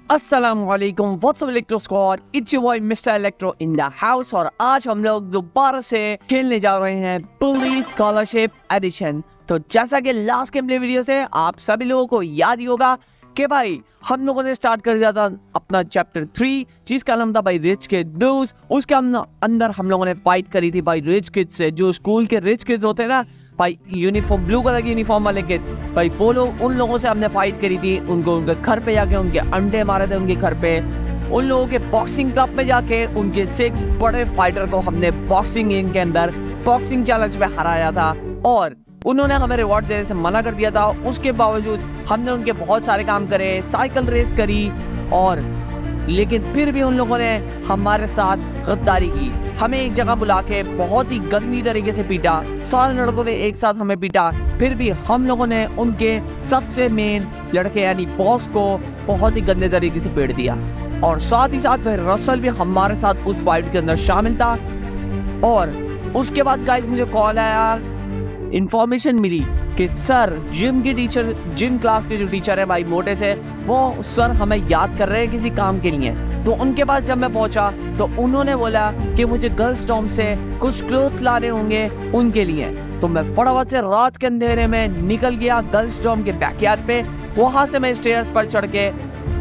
अस्सलामुअलैकुम, what's up Electro Squad, it's your boy mister Electro in the house. और आज हम लोग दोबारा से खेलने जा रहे हैं पुलिस स्कॉलरशिप एडिशन। तो जैसा कि लास्ट गेम प्ले वीडियो से आप सभी लोगों को याद ही होगा कि भाई हम लोगों ने स्टार्ट कर दिया था अपना चैप्टर 3, जिसका नाम था भाई रिच किड ब्लूज। उसके अंदर हम लोगों ने फाइट करी थी भाई रिच किड्स से, जो स्कूल के रिच किड्स होते हैं ना भाई, यूनिफॉर्म ब्लू कलर की यूनिफॉर्म वाले किड्स भाई, वो लोग उन लोगों से हमने फाइट करी थी। उनको उनके घर पे जाके उनके अंडे मारे थे उनके घर पे। उन लोगों के बॉक्सिंग क्लब में जाके उनके 6 बड़े फाइटर को हमने बॉक्सिंग रिंग के अंदर बॉक्सिंग चैलेंज में हराया था और उन्होंने हमें रिवॉर्ड देने से मना कर दिया था। उसके बावजूद हमने उनके बहुत सारे काम करे, साइकिल रेस करी, और लेकिन फिर भी उन लोगों ने हमारे साथ गद्दारी की। हमें एक जगह बुला के बहुत ही गंदी तरीके से पीटा, सारे लड़कों ने एक साथ हमें पीटा। फिर भी हम लोगों ने उनके सबसे मेन लड़के यानी बॉस को बहुत ही गंदे तरीके से पीट दिया। और साथ ही साथ फिर रसल भी हमारे साथ उस फाइट के अंदर शामिल था। और उसके बाद गाइस मुझे कॉल आया, इंफॉर्मेशन मिली कि सर जिम क्लास के जो टीचर है भाई मोटे से, वो सर हमें याद कर रहे हैं किसी काम के लिए। तो उनके पास जब मैं पहुंचा तो उन्होंने बोला कि मुझे गर्ल्स टॉम से कुछ क्लोथ लाने होंगे उनके लिए। तो मैं फटाफट से रात के अंधेरे में निकल गया गर्ल्स टॉम के बैकयार्ड पे। वहां से मैं स्टेयर्स पर चढ़ के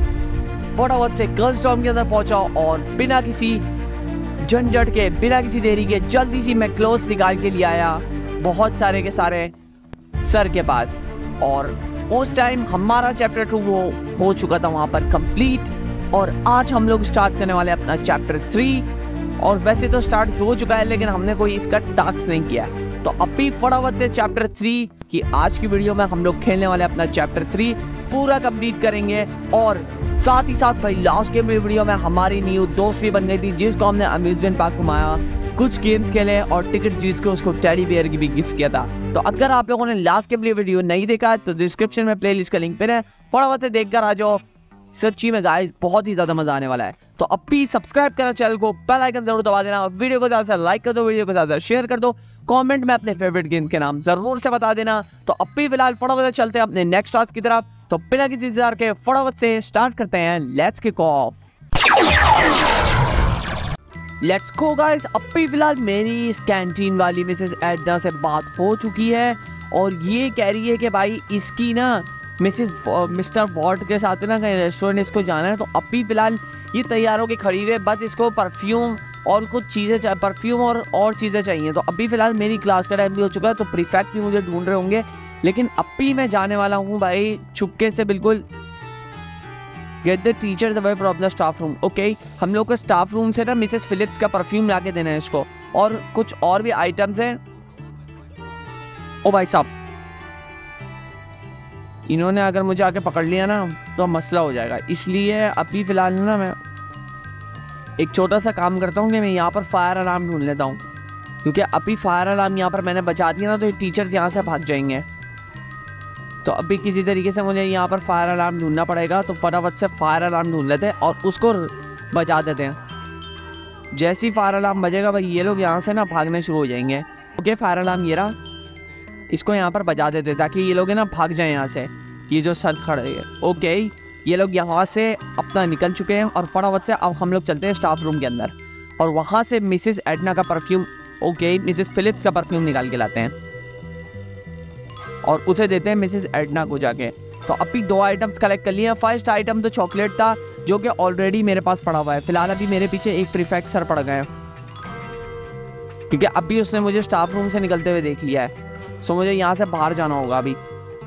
फटाफट से गर्ल्स टॉम के अंदर पहुंचा और बिना किसी झंझट के, बिना किसी देरी के जल्दी सी मैं क्लोथ्स निकाल के ले आया बहुत सारे के सारे सर के पास। और उस टाइम हमारा चैप्टर 2 हो चुका था वहां पर कंप्लीट। और आज हम लोग स्टार्ट करने वाले अपना चैप्टर 3। और वैसे तो स्टार्ट हो चुका है लेकिन हमने कोई इसका टास्क नहीं किया है। तो अभी फटाफट से चैप्टर 3 की आज की वीडियो में हम लोग खेलने वाले अपना चैप्टर 3 पूरा कंप्लीट करेंगे। और साथ ही साथ भाई लास्ट गेम वीडियो में हमारी न्यू दोस्त भी बन गई थी, जिसको हमने अम्यूजमेंट पार्क घुमाया, कुछ गेम्स खेले और टिकट जीत के उसको टेडी बियर की भी गिफ्ट किया था। तो अगर आप लोगों ने लास्ट गेम वीडियो नहीं देखा है तो डिस्क्रिप्शन में प्लेलिस्ट का लिंक पे है, फटाफट से देखकर आ जाओ। सच्ची में गाइस बहुत ही ज्यादा मजा आने वाला है। तो अब भी सब्सक्राइब करो चैनल को, बेल आइकन जरूर दबा देना, वीडियो को ज्यादा से लाइक कर दो, वीडियो को ज्यादा शेयर कर दो, कमेंट में अपने फेवरेट गेम के नाम जरूर से बता देना। तो अब भी फिलहाल फटाफट से चलते हैं अपने नेक्स्ट टास्क की तरफ। तो बिना किसी इंतजार के फटाफट से स्टार्ट करते हैं, let's kick off, let's go guys. अब भी फिलहाल मेरी इस कैंटीन वाली मिसेस एडना से बात हो चुकी है और ये कह रही है कि भाई इसकी ना मिस्टर वॉर्ड के साथ ना कहीं रेस्टोरेंट इसको जाना है। तो अभी फिलहाल ये तैयार होकर खड़ी हुई है, बस इसको परफ्यूम और कुछ चीज़ें परफ्यूम और चीज़ें चाहिए। तो अभी फिलहाल मेरी क्लास का टाइम भी हो चुका है, तो प्रीफेक्ट भी मुझे ढूंढ रहे होंगे। लेकिन अभी मैं जाने वाला हूँ भाई चुपके से, बिल्कुल get the teacher the way from the staff room. Okay, हम लोग को स्टाफ रूम से ना मिसेस फिलिप्स का परफ्यूम ला के देना है इसको, और कुछ और भी आइटम्स हैं। ओ भाई साहब, इन्होंने अगर मुझे आके पकड़ लिया ना तो मसला हो जाएगा। इसलिए अभी फिलहाल ना मैं एक छोटा सा काम करता हूँ कि मैं यहाँ पर फायर अलार्म ढूंढ लेता हूँ, क्योंकि अभी फायर अलार्म यहाँ पर मैंने बचा दिया ना तो टीचर्स यहाँ से भाग जाएंगे। तो अभी किसी तरीके से मुझे यहाँ पर फायर अलार्म ढूंढना पड़ेगा। तो फटाफट से फायर अलार्म ढूंढ लेते हैं और उसको बजा देते हैं। जैसे ही फायर अलार्म बजेगा भाई ये लोग यहाँ से ना भागने शुरू हो जाएंगे। ओके, फायर अलार्म ये रहा, इसको यहाँ पर बजा देते ताकि ये लोग ना भाग जाए यहाँ से, ये जो सर खड़े हैं। ओके, ये लोग यहाँ से अपना निकल चुके हैं और फटाफट से अब हम लोग चलते हैं स्टाफ रूम के अंदर और वहाँ से मिसेस एडना का परफ्यूम, ओके मिसेस फिलिप्स का परफ्यूम निकाल के लाते हैं और उसे देते हैं मिसेस एडना को जाके। तो अभी 2 आइटम्स कलेक्ट कर लिए। फर्स्ट आइटम तो चॉकलेट था जो कि ऑलरेडी मेरे पास पड़ा हुआ है। फिलहाल अभी मेरे पीछे एक प्रीफेक्ट सर पड़ गए क्योंकि अभी उसने मुझे स्टाफ रूम से निकलते हुए देख लिया है। सो मुझे यहाँ से बाहर जाना होगा अभी।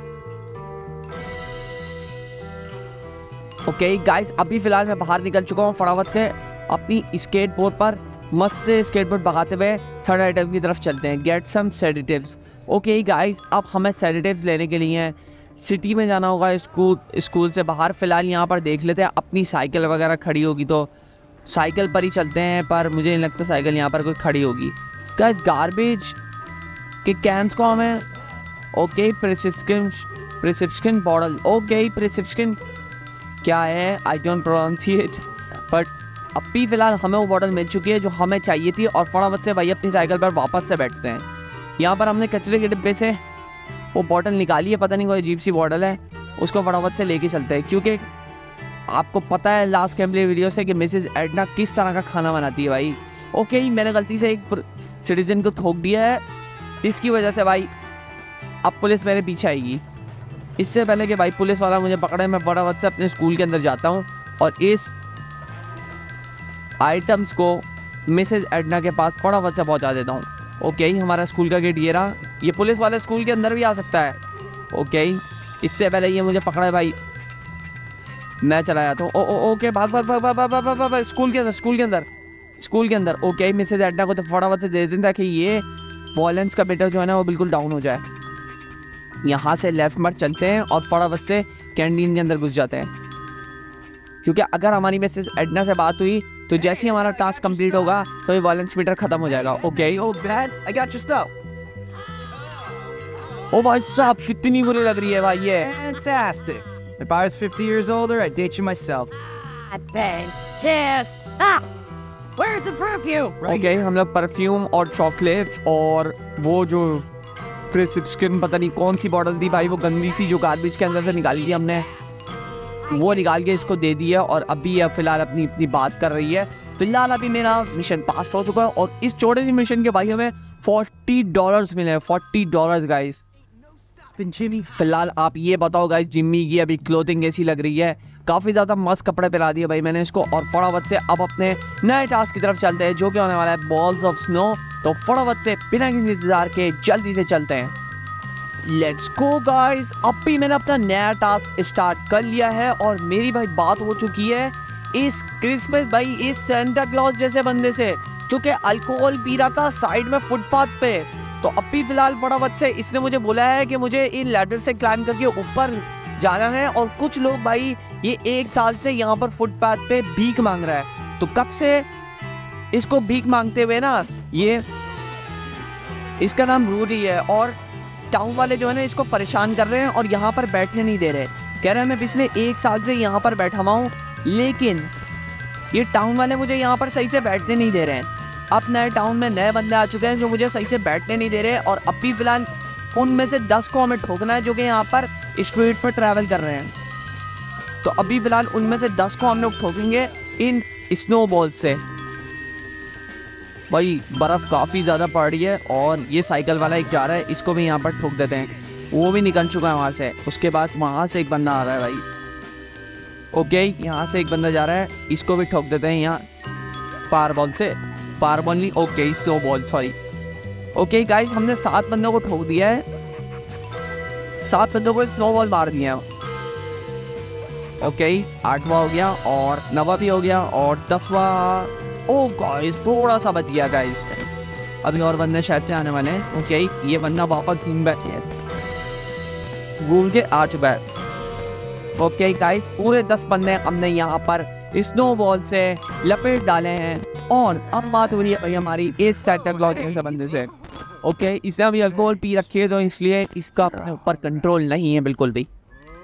ओके गाइस, अभी फिलहाल मैं बाहर निकल चुका हूँ। फटाफट से अपनी स्केट बोर्ड पर मस्त से स्केट बोर्ड भगाते हुए थर्ड आइटम की तरफ चलते हैं, get some sedatives. Okay guys, अब हमें सेडेटिव्स लेने के लिए सिटी में जाना होगा, स्कूल से बाहर। फिलहाल यहाँ पर देख लेते हैं अपनी साइकिल वगैरह खड़ी होगी तो साइकिल पर ही चलते हैं, पर मुझे नहीं लगता साइकिल यहाँ पर कोई खड़ी होगी। गाइस, गार्बेज के कैंस को हमें, okay prescription bottle, okay prescription क्या है आई डोंट प्रोनाउंसिएट, बट अभी फिलहाल हमें वो बॉटल मिल चुकी है जो हमें चाहिए थी। और फटाफट से भाई अपनी साइकिल पर वापस से बैठते हैं। यहाँ पर हमने कचरे के डिब्बे से वो बॉटल निकाली है, पता नहीं कोई अजीब सी बॉटल है, उसको फटाफट से लेके चलते हैं क्योंकि आपको पता है लास्ट गेम प्ले वीडियो से कि मिसेज एडना किस तरह का खाना बनाती है भाई। ओके, मैंने गलती से एक सिटीजन को ठोक दिया है, इसकी वजह से भाई अब पुलिस मेरे पीछे आएगी। इससे पहले कि भाई पुलिस वाला मुझे पकड़े, मैं फटाफट से अपने स्कूल के अंदर जाता हूँ और इस आइटम्स को मिसेज एडना के पास फटाफट से पहुँचा देता हूँ। ओके, हमारा स्कूल का गेट ये रहा। ये पुलिस वाले स्कूल के अंदर भी आ सकता है। ओके, इससे पहले ये मुझे पकड़ा है भाई, मैं चला जाता हूँ। ओके, भाग भाग भाग भाग भाग भाग भाग भाग स्कूल के अंदर, स्कूल के अंदर, स्कूल के अंदर। ओके, मिसेज एडना को तो फटाफट से दे देता है कि ये वॉयलेंस का मीटर जो है ना वो बिल्कुल डाउन हो जाए। यहाँ से लेफ्ट मर चलते हैं और फटाफट से कैंटीन के अंदर घुस जाते हैं, क्योंकि अगर हमारी मिसेज एडना से बात हुई तो जैसे ही हमारा टास्क कंप्लीट होगा तो ये वॉयलेंस मीटर खत्म हो जाएगा। Okay, Oh, Dad, I got your stuff. ओ भाई साहब कितनी बुरी लग रही है भाई ये। Fantastic. If I was 50 years older, I'd date you myself. Yes. Ah! Where's the perfume? Okay, हम लोग परफ्यूम और चॉकलेट्स और वो जो प्रिस्क्रिप्शन पता नहीं कौन सी बॉटल थी भाई, वो गंदी सी जो गार्बेज के अंदर से निकाली थी हमने, वो निकाल के इसको दे दी है। और अभी अब फिलहाल अपनी बात कर रही है। फिलहाल अभी मेरा मिशन पास हो चुका है और इस छोटे से मिशन के भाई हमें $40 मिले हैं। $40 गाइस। Jimmy. फिलहाल आप ये बताओ गाइस, जिम्मी की अभी क्लोथिंग कैसी लग रही है? काफ़ी ज़्यादा मस्त कपड़े पहना दिए भाई मैंने इसको। और फटाफट से अब अपने नए टास्क की तरफ चलते हैं, जो कि होने वाला है बॉल्स ऑफ स्नो। तो फटाफट से बिना किसी इंतजार के जल्दी से चलते हैं। Let's go guys. अब भी मैंने अपना नया टास्क स्टार्ट कर लिया है और मेरी भाई बात हो चुकी है इस क्रिसमस भाई इस सेंटा क्लॉज जैसे बंदे से, जो कि अल्कोहल पी रहा था साइड में फुटपाथ पे। तो अभी फिलहाल फटाफट से इसने मुझे बोला है कि मुझे इन लैडर से क्लाइंब करके ऊपर जाना है। और कुछ लोग भाई ये 1 साल से यहाँ पर फुटपाथ पे भीख मांग रहा है। तो कब से इसको भीख मांगते हुए ना, ये इसका नाम रूडी है और टाउन वाले जो है ना इसको परेशान कर रहे हैं और यहाँ पर बैठने नहीं दे रहे। कह रहे हैं मैं पिछले 1 साल से यहाँ पर बैठा हुआ हूँ, लेकिन ये टाउन वाले मुझे यहाँ पर सही से बैठने नहीं दे रहे हैं। अब नए टाउन में नए बंदे आ चुके हैं जो मुझे सही से बैठने नहीं दे रहे। और अभी फिलहाल उनमें से 10 को हमें ठोकना है जो कि यहाँ पर स्ट्रीट पर ट्रैवल कर रहे हैं। तो अभी फिलहाल उनमें से 10 को हम लोग ठोकेंगे इन स्नो बॉल से। भाई बर्फ़ काफ़ी ज़्यादा पड़ रही है और ये साइकिल वाला एक जा रहा है, इसको भी यहाँ पर ठोक देते हैं। वो भी निकल चुका है वहाँ से। उसके बाद वहाँ से एक बंदा आ रहा है भाई। ओके, यहाँ से एक बंदा जा रहा है, इसको भी ठोक देते हैं यहाँ फायर बॉल से। फायर बॉल नहीं, okay snow ball, sorry. Okay guys, हमने 7 बंदों को ठोक दिया है, 7 बंदों को स्नो बॉल मार दिया। ओके, 8वां हो गया और 9वां भी हो गया और 10वां। ओ गाइस, थोड़ा सा बच गया गाइस। अभी और बंदे शायद से आने वाले हैं। ओके, ये बंदा वापस घूम के आ चुका है। ओके गाइस, पूरे 10 बंदे हमने यहाँ पर स्नो बॉल से लपेट डाले हैं। और अब बात हो रही है भाई हमारी इस सेंटा क्लॉज के बंदे से। ओके, इसने अभी अल्कोहल पी रखी है तो इसलिए इसका अपने ऊपर कंट्रोल नहीं है बिल्कुल भी।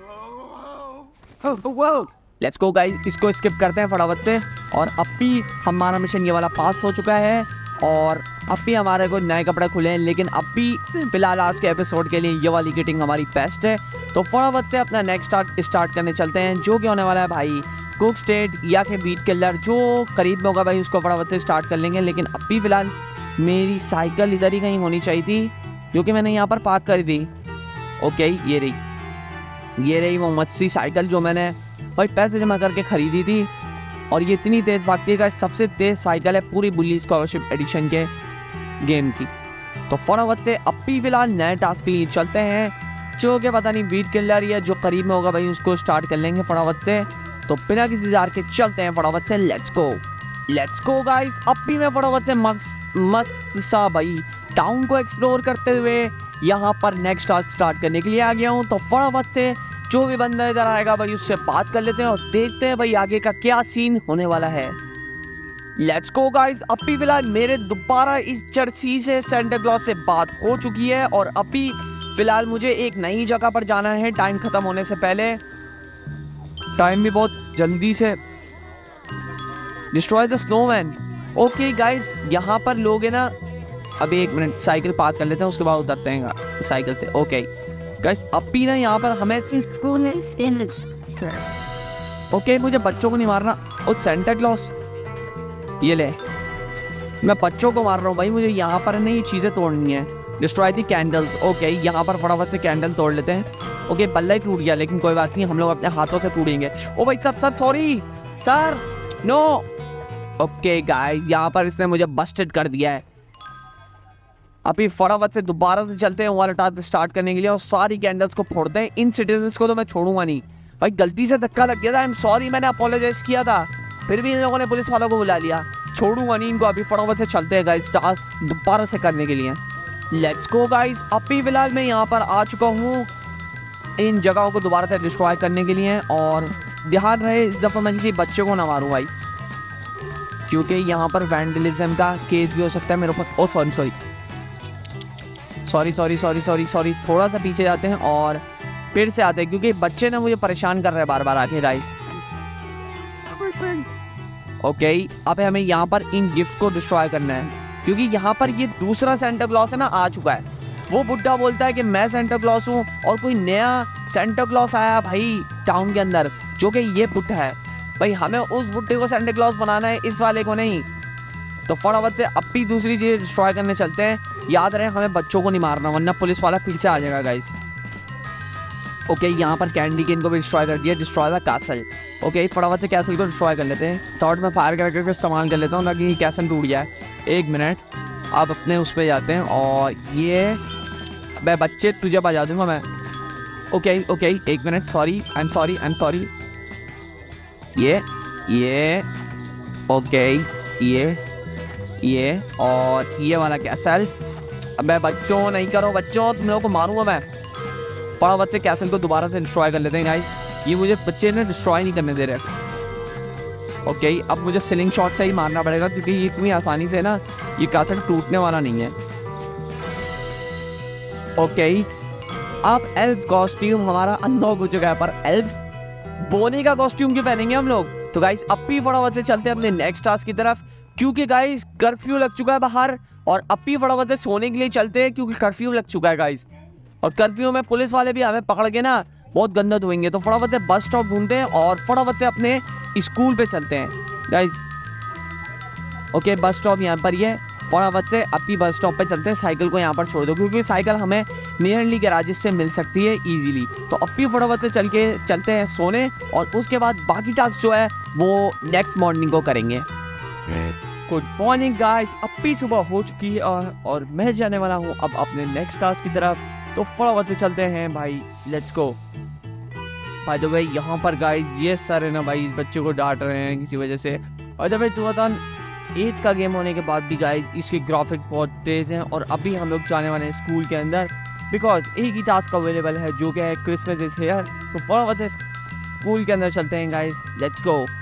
लेट्स गो गाइस, इसको स्किप करते हैं फटाफट से। और अब भी हमारा मिशन ये वाला पास हो चुका है और अब भी हमारे को नए कपड़े खुले हैं। लेकिन अब भी फिलहाल आज के एपिसोड के लिए ये वाली किटिंग हमारी बेस्ट है। तो फटाफट से अपना नेक्स्ट स्टार्ट करने चलते हैं, जो कि होने वाला है भाई कुक स्टेट या फिर बीट किलर। जो करीब में होगा भाई उसको फटाफट से स्टार्ट कर लेंगे। लेकिन अब भी फिलहाल मेरी साइकिल इधर ही कहीं होनी चाहिए थी, जो कि मैंने यहाँ पर पार्क करी थी। ओके, ये रही वो मस्ती साइकिल जो मैंने भाई पैसे जमा करके खरीदी थी। और ये इतनी तेज़ भागती है, सबसे तेज़ साइकिल है पूरी बुल्ली स्कॉलरशिप एडिशन के गेम की। तो फटाफट से अब भी फिलहाल नए टास्क के लिए चलते हैं, जो कि पता नहीं बीट किलर या जो करीब में होगा भाई उसको स्टार्ट कर लेंगे फटाफट से। तो बिना किसी इंतजार के चलते हैं फटाफट से। Let's go guys. अब भी मैं फटाफट से मस्त सा भाई टाउन को एक्सप्लोर करते हुए यहाँ पर नेक्स्ट टास्क स्टार्ट करने के लिए आ गया हूँ। तो फटाफट से जो भी बंदा इधर आएगा भाई उससे बात कर लेते हैं और देखते हैं भाई आगे का क्या सीन होने वाला है। Let's go guys. अभी फिलहाल मेरे दोबारा इस चर्ची से सेंटा क्लॉज से बात हो चुकी है और अभी फिलहाल मुझे एक नई जगह पर जाना है टाइम खत्म होने से पहले। टाइम भी बहुत जल्दी से। Destroy the snowman. Okay guys, यहाँ पर लोग है ना, अभी 1 मिनट साइकिल पार्क कर लेते हैं उसके बाद उतरते हैं साइकिल से। ओके गाइस, अब भी ना यहाँ पर हमें ओके मुझे बच्चों को नहीं मारना। ओ सेंटा क्लॉस, ये ले, मैं बच्चों को मार रहा हूँ भाई। मुझे यहाँ पर नहीं चीज़ें तोड़नी है। डिस्ट्रॉय दी कैंडल्स। ओके यहाँ पर फटाफट से कैंडल तोड़ लेते हैं। ओके बल्ला ही टूट गया, लेकिन कोई बात नहीं, हम लोग अपने हाथों से तोड़ेंगे। ओ भाई sir sorry sir, no. Okay guys, यहाँ पर इसने मुझे बस्टेड कर दिया है। अभी फटाफट से दोबारा से चलते हैं वाला टास्क स्टार्ट करने के लिए और सारी कैंडल्स को फोड़ते हैं। इन सिटीजन्स को तो मैं छोड़ूंगा नहीं भाई। गलती से धक्का लग गया था, आई एम सॉरी, मैंने अपोलोजाइज किया था, फिर भी इन लोगों ने पुलिस वालों को बुला लिया। छोड़ूंगा नहीं इनको। अभी फटाफट से चलते हैं गाइस टास्क दोबारा से करने के लिए। Let's go guys. अभी फिलहाल मैं यहाँ पर आ चुका हूँ इन जगहों को दोबारा से डिस्ट्रॉय करने के लिए। और ध्यान रहे इस दफ़ा मैं किसी बच्चे को ना मारूं भाई, क्योंकि यहाँ पर वैंडलिज्म का केस भी हो सकता है मेरे ऊपर। ओ सॉरी, थोड़ा सा पीछे जाते हैं और फिर से आते हैं, क्योंकि बच्चे ना मुझे परेशान कर रहे हैं बार बार आके गाइस। ओके अब हमें यहाँ पर इन गिफ्ट को डिस्ट्रॉय करना है, क्योंकि यहाँ पर ये दूसरा सेंटा क्लॉस है ना आ चुका है। वो बुड्ढा बोलता है कि मैं सेंटा क्लॉस हूँ और कोई नया सेंटा क्लॉस आया भाई टाउन के अंदर, जो कि ये बुड्ढा है भाई। हमें उस बुड्ढे को सेंटा क्लॉस बनाना है, इस वाले को नहीं। तो फटाफट से अब भी दूसरी चीज़ डिस्ट्रॉय करने चलते हैं। याद रहे हमें बच्चों को नहीं मारना, वरना पुलिस वाला फिर से आ जाएगा गाइस। ओके यहाँ पर कैंडी केन को भी डिस्ट्रॉय कर दिया। Destroy the castle. ओके फटाफट से कैसल को डिस्ट्रॉय कर लेते हैं। थॉट में फायर क्रैकर का इस्तेमाल कर लेता हूँ ताकि कैसल टूट जाए। एक मिनट, आप अपने उस पर जाते हैं और ये मैं बच्चे तुझे बजा दूंगा मैं। ओके एक minute, sorry I am sorry. ये ओके ये और ये वाला कैसल। अब मैं बच्चों नहीं करो, बच्चों तुम लोगों को मारूंगा मैं। फटाफट से कैसल को दोबारा से डिस्ट्रॉय कर लेते हैं गाइस। ये मुझे बच्चे ने डिस्ट्रॉय नहीं करने दे रहे। ओके अब मुझे सिलिंग शॉट से ही मारना पड़ेगा, क्योंकि ये इतनी आसानी से ना ये कैसल टूटने वाला नहीं है। ओके अब एल्फ कॉस्ट्यूम हमारा अनलॉक हो चुका है, पर एल्फ बोनी का कॉस्ट्यूम क्यों पहनेंगे हम लोग? तो गाइस अब भी फटाफट से चलते हैं अपने नेक्स्ट टास्क की तरफ, क्योंकि गाइस कर्फ्यू लग चुका है बाहर। और अब भी फटाफट से सोने के लिए चलते हैं, क्योंकि कर्फ्यू लग चुका है गाइस। और कर्फ्यू में पुलिस वाले भी हमें पकड़ के ना बहुत गंदा धोएंगे। तो फटाफट से बस स्टॉप ढूंढते हैं और फटाफट से अपने स्कूल पे चलते हैं गाइस। ओके बस स्टॉप यहाँ पर ही है। फटाफट से अपनी बस स्टॉप पे चलते हैं। साइकिल को यहाँ पर छोड़ दो, क्योंकि साइकिल हमें नियरली गैराजेस से मिल सकती है इजीली। तो अब भी फटाफट से चलते हैं सोने, और उसके बाद बाकी टास्क जो है वो नेक्स्ट मॉर्निंग को करेंगे। गुड मॉर्निंग गाइस, अब भी सुबह हो चुकी है और मैं जाने वाला हूँ अब अपने नेक्स्ट टास्क की तरफ। तो फटाफट से चलते हैं भाई, let's go. By the way यहाँ पर गाइस ये सर है ना भाई, इस बच्चे को डांट रहे हैं किसी वजह से। और जब 2008 का गेम होने के बाद भी गाइस इसके ग्राफिक्स बहुत तेज़ हैं। और अभी हम लोग जाने वाले हैं स्कूल के अंदर, बिकॉज एक ही टास्क अवेलेबल है जो कि है क्रिसमस इज हियर। तो फटाफट से स्कूल के अंदर चलते हैं गाइस, लेट्स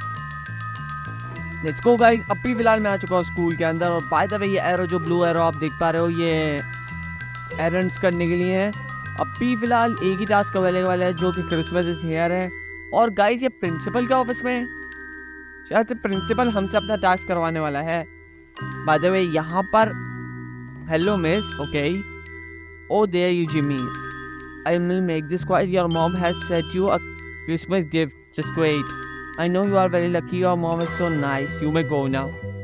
गो गाइस। अभी फिलहाल मैं आ चुका हूँ स्कूल के अंदर। और बाय द वे ये एरो, जो ब्लू एरो आप देख पा रहे हो, ये एरंड्स करने के लिए है। अभी फिलहाल एक ही टास्क अवेलेबल है जो कि क्रिसमस इज हियर है। और गाइस ये प्रिंसिपल के ऑफिस में शायद से प्रिंसिपल हमसे अपना टास्क करवाने वाला है। बाय द वे यहाँ पर hello miss, okay oh there you Jimmy, I will make this quiet, your mom has set you a Christmas gift, just wait, I know you are very lucky, your mom is so nice, you may go now।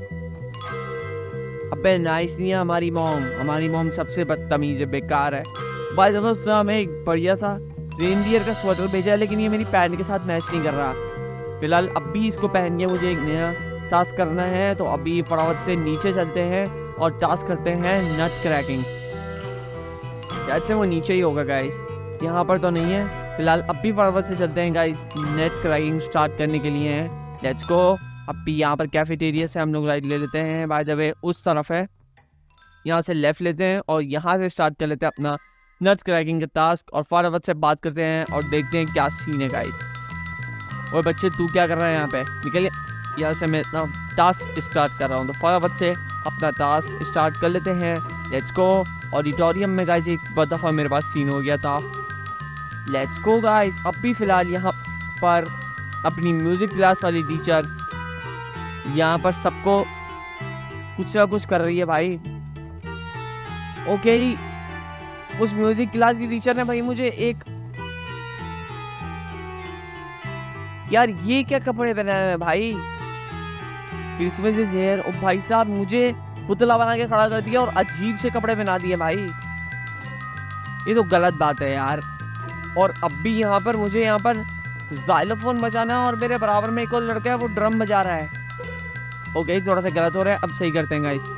अबे nice नहीं है हमारी mom सबसे बदतमीज है, बेकार है। Bye the वे उसने हमें एक बढ़िया सा रेनडियर का स्वेटर भेजा है, लेकिन ये मेरी पैंट के साथ मैच नहीं कर रहा। फिलहाल अभी इसको पहन के मुझे एक नया टास्क करना है। तो अभी फटाफट से नीचे चलते हैं और टास्क करते हैं नट क्रैकिंग। शायद से वो नीचे ही होगा गाइस, यहाँ पर तो नहीं है। फिलहाल अभी फटाफट से चलते हैं गाइस, नेट क्रैकिंग स्टार्ट करने के लिए हैं। Let's go. अभी यहाँ पर कैफेटेरिया से हम लोग राइट ले लेते हैं, बाय द वे उस तरफ है, यहाँ से लेफ्ट लेते हैं और यहाँ से स्टार्ट कर लेते हैं अपना नट क्रैकिंग का टास्क। और फटाफट से बात करते हैं और देखते हैं क्या सीन है गाइस। और बच्चे तू क्या कर रहा है यहाँ पे, निकल यहाँ से, मैं इतना टास्क स्टार्ट कर रहा हूँ। तो फटाफट से अपना टास्क स्टार्ट कर लेते हैं, लेट्स गो। ऑडिटोरियम में गाइस एक दफ़ा मेरे पास सीन हो गया था। Let's go guys. अभी फ़िलहाल यहाँ पर अपनी म्यूज़िक क्लास वाली टीचर यहाँ पर सबको कुछ ना कुछ कर रही है भाई। ओके उस म्यूज़िक क्लास की टीचर ने भाई मुझे एक यार ये क्या कपड़े पहने हैं भाई, क्रिसमस इज हियर। ओ भाई साहब मुझे पुतला बना के खड़ा कर दिया और अजीब से कपड़े पहना दिए भाई, ये तो गलत बात है यार। और अब भी यहाँ पर मुझे यहाँ पर ज़ाइलोफोन बजाना है और मेरे बराबर में एक और लड़का है वो ड्रम बजा रहा है। ओके थोड़ा सा गलत हो रहा है, अब सही करते हैं गाइस।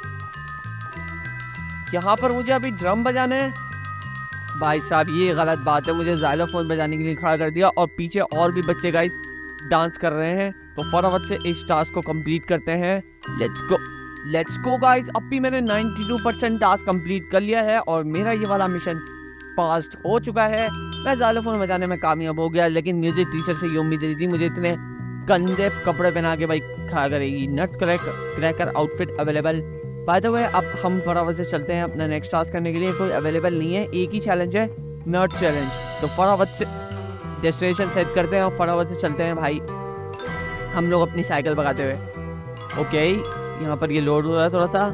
यहाँ पर मुझे अभी ड्रम बजाना है भाई साहब, ये गलत बात है, मुझे ज़ाइलोफोन बजाने के लिए खड़ा कर दिया और पीछे और भी बच्चे गाइस डांस कर रहे हैं। तो फटाफट से इस टास्क को कंप्लीट करते हैं। Let's go guys. अब भी मैंने 92% टास्क कंप्लीट कर लिया है और मेरा ये वाला मिशन पास्ट हो चुका है। मैं ज़ाइलोफोन बजाने में कामयाब हो गया, लेकिन म्यूजिक टीचर से ये उम्मीद नहीं थी मुझे इतने गंदे कपड़े पहना के भाई खड़ा करेगी। Nut cracker outfit available. By the way अब हम फटाफट से चलते हैं अपना नेक्स्ट टास्क करने के लिए। कोई अवेलेबल नहीं है, एक ही चैलेंज है, नट चैलेंज। तो फटाफट से डेस्टिनेशन सेट करते हैं और फटाफट से चलते हैं भाई हम लोग अपनी साइकिल भगाते हुए। ओके यहाँ पर ये लोड हो रहा है थोड़ा सा।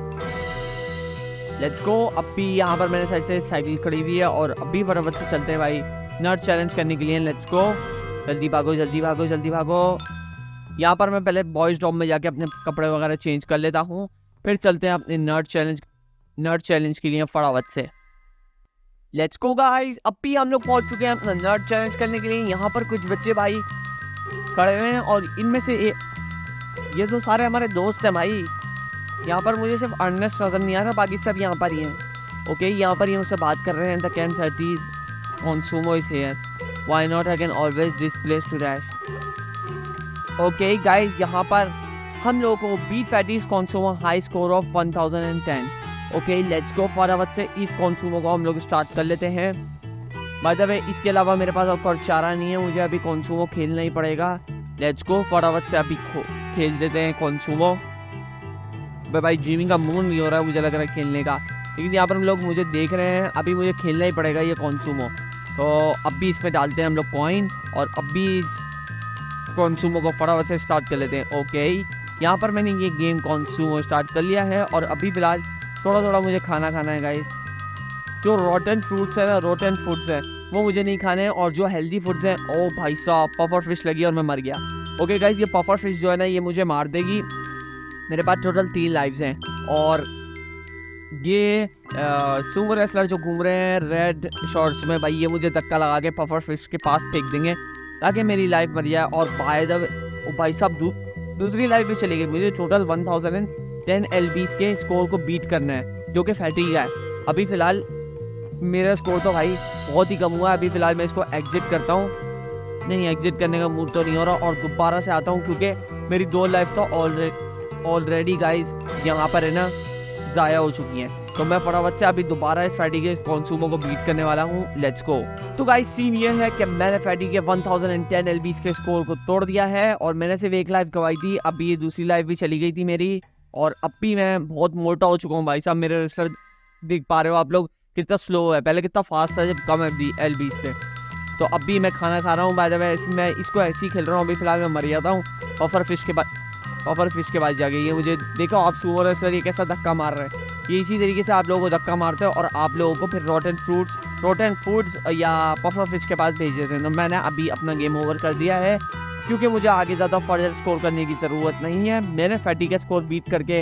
Let's go. अब भी यहाँ पर मैंने साइड से साइकिल खड़ी हुई है और अभी फटाफट से चलते हैं भाई नट चैलेंज करने के लिए। लेट्स गो, जल्दी भागो जल्दी भागो जल्दी भागो। यहाँ पर मैं पहले बॉयज़ डॉम में जाके अपने कपड़े वगैरह चेंज कर लेता हूँ, फिर चलते हैं अपने नट चैलेंज के लिए फटाफट से। Let's go guys. अब भी हम लोग पहुँच चुके हैं अपना नट चैलेंज करने के लिए। यहाँ पर कुछ बच्चे भाई खड़े हुए हैं और इनमें से ये तो सारे हमारे दोस्त हैं भाई। यहाँ पर मुझे सिर्फ अर्नेस्ट नजर नहीं आ रहा, बाकी सब यहाँ पर ही हैं। ओके यहाँ पर ये मुझसे बात कर रहे हैं। The camp 30 Consumo is here, why not I can always this place to dash. Okay guys यहाँ पर हम लोगों को beat Fatty's Consumo high score of 1010। Okay let's go. फटाफट से इस कॉन्सूमो को हम लोग स्टार्ट कर लेते हैं। बाय द वे इसके अलावा मेरे पास और चारा नहीं है, मुझे अभी कॉन्सूमो खेलना ही पड़ेगा। लेट्स गो फटाफट से अभी खेल देते हैं कॉन्सूमो। भाई जिमी का मूड नहीं हो रहा है मुझे लग रहा है खेलने का, लेकिन यहाँ पर हम लोग मुझे देख रहे हैं, अभी मुझे खेलना ही पड़ेगा ये कॉन्सूमो। तो अब भी इसमें डालते हैं हम लोग कॉइन और अब भी इस कॉन्सूमो को फटाफट से स्टार्ट कर लेते हैं। ओके यहाँ पर मैंने ये गेम कॉन्सूमो स्टार्ट कर लिया है और अभी फिलहाल थोड़ा थोड़ा मुझे खाना है गाइस। जो रोटन फ्रूट्स है ना, रोटन फूड्स है वो मुझे नहीं खाने हैं, और जो हेल्दी फूड्स हैं ओ भाई साहब पफर फिश लगी और मैं मर गया। ओके गाइस ये पफर फिश जो है ना ये मुझे मार देगी। मेरे पास टोटल 3 लाइव्स हैं और ये सुमो रेसलर जो घूम रहे हैं रेड शॉर्ट्स में भाई, ये मुझे धक्का लगा के पफर फिश के पास फेंक देंगे ताकि मेरी लाइफ मर जाए। और बाय द वे भाई साहब दूसरी लाइफ भी चली गई। मुझे टोटल 1010 LBs के स्कोर को बीट करना है जो कि फैटीग है। अभी फ़िलहाल मेरा स्कोर तो भाई बहुत ही कम हुआ है। अभी फ़िलहाल मैं इसको एग्जिट करता हूँ, नहीं एग्जिट करने का मूड तो नहीं हो रहा और दोबारा से आता हूँ क्योंकि मेरी 2 लाइफ तो ऑलरेडी गाइस यहाँ पर है ना ज़ाया हो चुकी हैं। तो मैं फटाफट से अभी दोबारा इस फैटी के कॉन्सूमो को बीट करने वाला हूँ। Let's go. तो गाइस सीन ये है कि मैंने फैटी के 1010 LBs के स्कोर को तोड़ दिया है और मैंने सिर्फ 1 लाइफ गवाई थी। अभी ये दूसरी लाइफ भी चली गई थी मेरी और अब भी मैं बहुत मोटा हो चुका हूँ भाई साहब। मेरे रेसलर देख पा रहे हो आप लोग कितना स्लो है, पहले कितना फास्ट था जब कम LBs थे। तो अब भी मैं खाना खा रहा हूँ बाय द वे, मैं इसको ऐसे ही खेल रहा हूँ। अभी फिलहाल मैं मर जाता हूँ पफर फिश के बाद जाके। ये मुझे देखो आप सुमो रेसलर ये कैसा धक्का मार रहे हैं, ये इसी तरीके से आप लोगों को धक्का मारते हैं और आप लोगों को फिर रोटन फूड्स या पफर फिश के पास भेज देते हैं। तो मैंने अभी अपना गेम ओवर कर दिया है क्योंकि मुझे आगे ज़्यादा फर्दर स्कोर करने की ज़रूरत नहीं है। मैंने फैटी का स्कोर बीट करके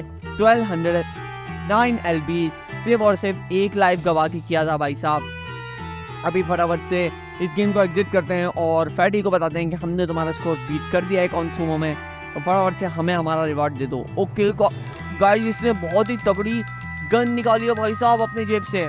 1209 LBs सिर्फ और सिर्फ 1 लाइफ गवा के किया था भाई साहब। अभी फटाफट से इस गेम को एग्जिट करते हैं और फैटी को बताते हैं कि हमने तुम्हारा स्कोर बीट कर दिया है कॉन्सूमो में, तो फटाफट से हमें हमारा रिवार्ड दे दो। ओके गाइस इसने बहुत ही तगड़ी गन निकाली है भाई साहब अपने जेब से।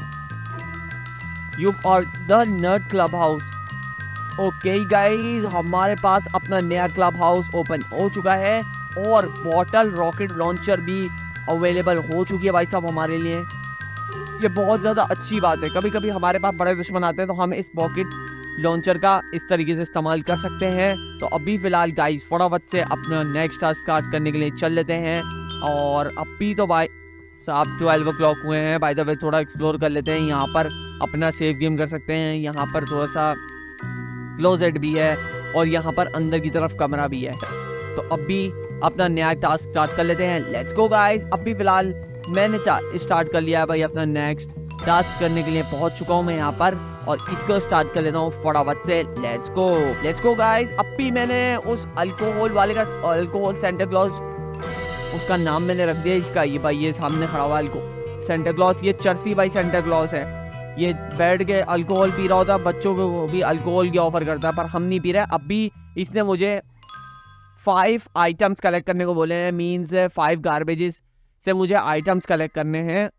You are the nut club house. Okay guys हमारे पास अपना नया क्लब हाउस ओपन हो चुका है और बॉटल रॉकेट लॉन्चर भी अवेलेबल हो चुकी है भाई साहब हमारे लिए। ये बहुत ज़्यादा अच्छी बात है। कभी कभी हमारे पास बड़े दुश्मन आते हैं तो हम इस रॉकेट लॉन्चर का इस तरीके से इस्तेमाल कर सकते हैं। तो अभी फ़िलहाल गाइस फटाफट से अपना नेक्स्ट टास्क स्टार्ट करने के लिए चल लेते हैं और अभी तो भाई साहब 12 o'clock हुए हैं। बाय द वे थोड़ा एक्सप्लोर कर लेते हैं, यहाँ पर अपना सेफ गेम कर सकते हैं। यहाँ पर थोड़ा सा क्लोजेट भी है और यहाँ पर अंदर की तरफ कमरा भी है। तो अभी अपना नया टास्क स्टार्ट कर लेते हैं। Let's go guys. अभी फ़िलहाल मैंने स्टार्ट कर लिया है भाई अपना नेक्स्ट टास्क करने के लिए पहुँच चुका हूँ मैं यहाँ पर और इसको स्टार्ट कर लेता हूँ फटाफट से। Let's go guys. अब भी मैंने उस अल्कोहल सेंटा क्लॉज, उसका नाम मैंने रख दिया इसका, ये भाई ये सामने खड़ा हुआ सेंटा क्लॉज, ये चर्सी भाई सेंटा क्लॉज है। ये बैठ के अल्कोहल पी रहा होता है, बच्चों को भी अल्कोहल की ऑफर करता है, पर हम नहीं पी रहे। अब भी इसने मुझे 5 आइटम्स कलेक्ट करने को बोले हैं, मीन्स 5 गार्बेजेस से मुझे आइटम्स कलेक्ट करने हैं,